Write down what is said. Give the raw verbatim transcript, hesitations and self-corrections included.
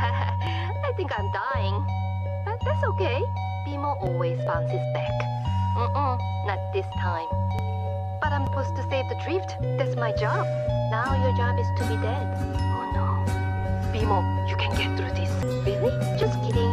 I think I'm dying. But that's okay. Bimo always bounces back. Mm-mm, not this time. But I'm supposed to save the drift. That's my job. Now your job is to be dead. Oh no. Bimo, you can get through this. Really? Just kidding.